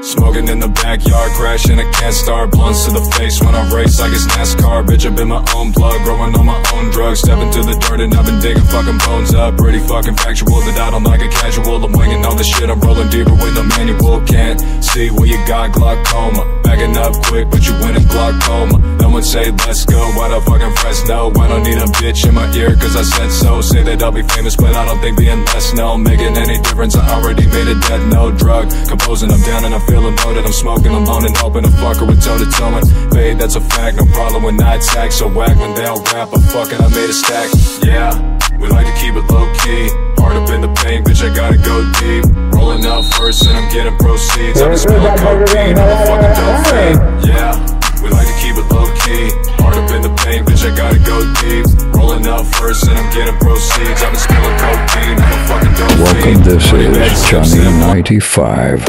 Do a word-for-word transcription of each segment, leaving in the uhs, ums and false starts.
Smoking in the backyard, crashing, I can't start. Blunts to the face when I race like it's NASCAR. Bitch, I've been my own plug, growing on my own drugs. Step into the dirt and I've been digging fucking bones up. Pretty fucking factual that I don't like a casual. I'm winging all this shit, I'm rolling deeper with the manual. Can't see what you got, glaucoma. Backing up quick, but you win in glaucoma. No one say let's go, why the fucking Fresno? I don't need a bitch in my ear cause I said so. Say that I'll be famous, but I don't think being less known making any difference. I already made a death no drug. Composing, I'm down and I'm feeling loaded. I'm smoking alone and open a fucker with toe to toe. And babe, that's a fact, no problem when I attack. So whack when they don't rap, I'm fucking, I made a stack. Yeah, we like to keep it low key. Hard up in the paint, bitch, I gotta go deep. Rolling up first and I'm getting proceeds. I'm spilling cocaine, I'm a fucking dope fiend. Yeah, we like to keep it low key. Hard up in the paint, bitch, I gotta go deep. Rolling up first and I'm getting proceeds. I'm spilling cocaine, I'm a fucking dope fiend. Welcome, this is Johnny ninety-five.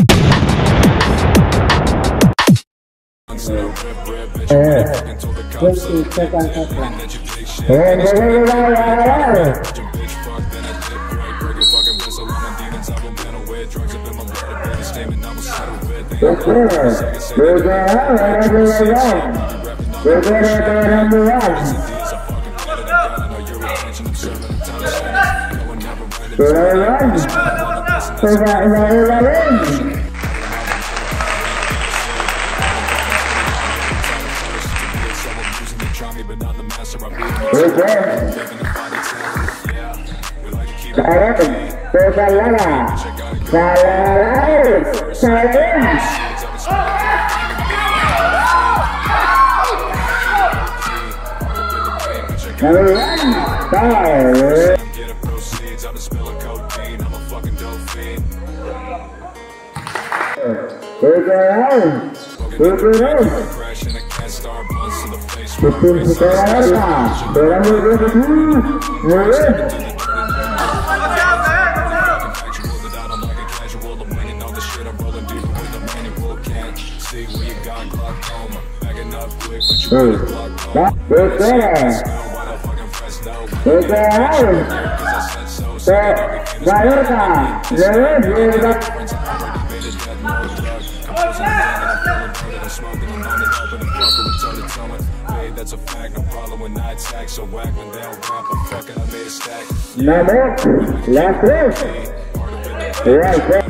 That's a fact, no problem when I attack. So whack when they don't rap, I'm fucking, I made a stack. Number, last place. Right there.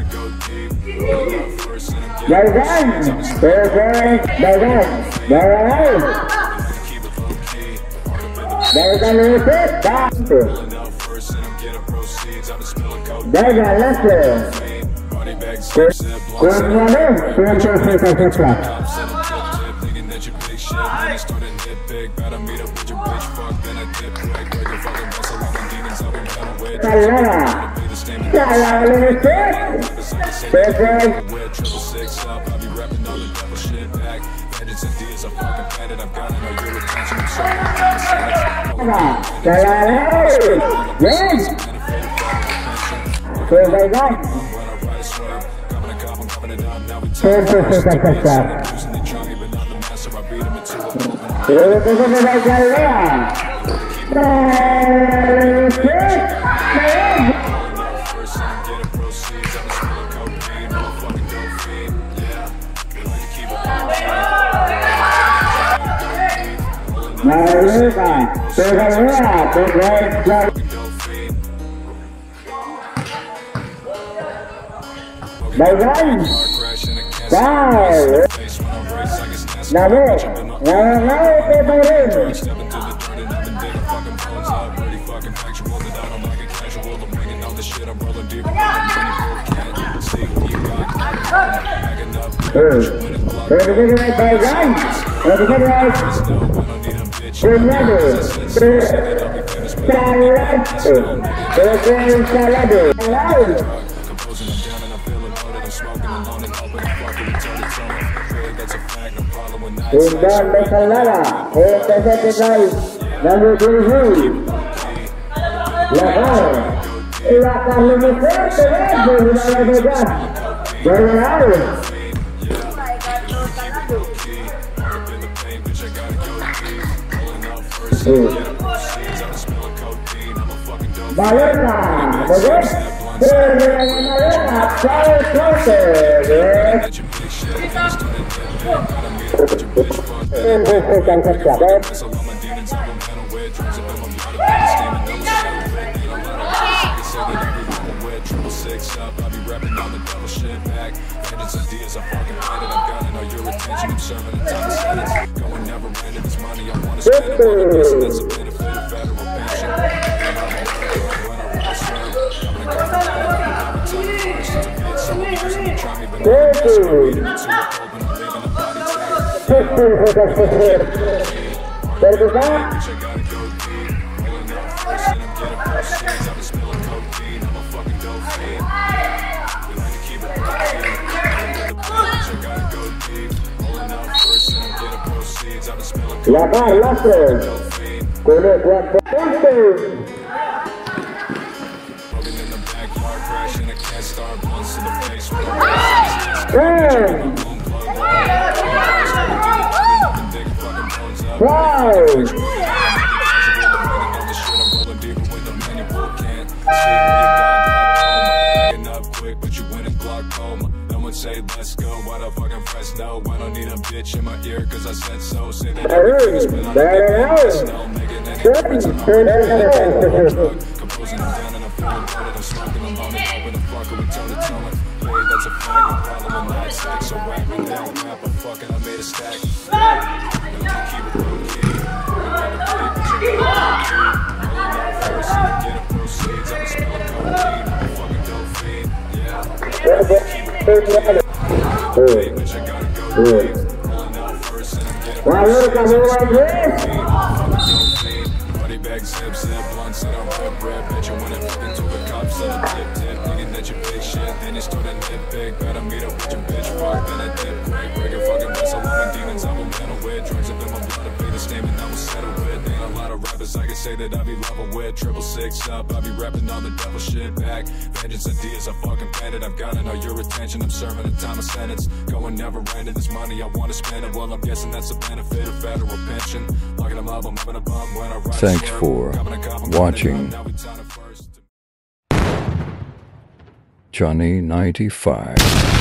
They're done. They're going. They're done. They're alive. They're gonna repeat that. They're gonna left there. Good morning. Number twenty-three. La carne de fuerte, Maleta, ¿verdad? Pero de la maleta, ¿sabes qué? shit, then it's to the dip pick. Gotta meet up with your bitch, fuck that I dip quick. Bring a fucking missile on my demons, I will mental with drugs up in my blood, I've been steaming, no settle with. Need a lot of rest, I can say that I be level with. Triple six up, I be repping all the double shit back. Vengeance ideas, I fucking fight it, I've gotten all your attention, I'm serving the time of sentence. Going never ended, this money I wanna spend it, while I'm guessing that's a benefit of federal pension. When I roll straight, I'm gonna come to the every time first to be it, so I'm using the try me, but I'm gonna mess with weed, and it's super cold when I'm leaving the body tag. Bitch, I gotta go deep, rolling up first and I'm getting proceeds, I've been spilling codeine, I'm a fucking dope fiend. We like to keep it low-key, bitch, I gotta go deep, rolling up first and I'm getting proceeds, I've been spilling codeine, I'm a fucking dope fiend. Broken in the backyard, crashing, I can't start blunts to the face with a race. Say let's go, why the fucking press no? I don't need a bitch in my ear cause I said so. Say that everything is spent on the big snow. Making any difference in my drug. Composing them down and I'm feeling good. I'm smoking alone and hoping to fuck with toe to toe. Yeah, that's a fact, no problem in that stack. So whack me down, rap, but fucking I made a stack. Keep it low key. First and get a proceeds. I'm smelling codeine. I'm a fucking dope fiend. Yeah. Wow, look at me like this! Buddy bag zip zip, blunts that I rip rip. Bet you when it fucking to the cops that I tip tip. Thinking that you big shit, then you start a nitpick. Better meet up with your bitch, fuck, then I dip quick. Break a fucking vessel on my demons, I will mental with. Drugs up in my blood, I pay the statement, I will settle with. Ain't a lot of rappers I can say that I be level with. Triple six up, I be rapping all the devil shit back. Vengeance ideas, I fucking bandit. I've gotten all your attention, I'm serving a time of sentence. Going never ended, this money I wanna spend it. Well, I'm guessing that's a benefit of federal pension. Locking them up, I'm having a bum when I ride. Thanks for watching Johnny ninety-five.